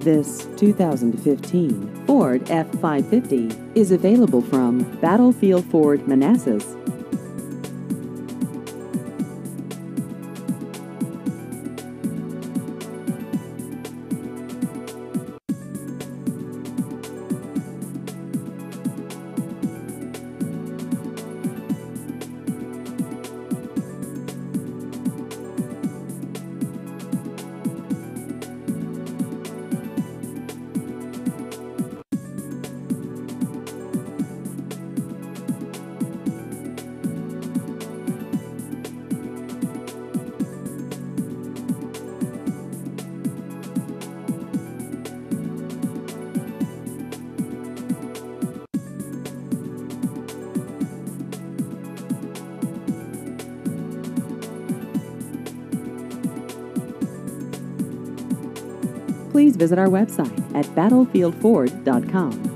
This 2015 Ford F-550 is available from Battlefield Ford Manassas. Please visit our website at battlefieldford.com.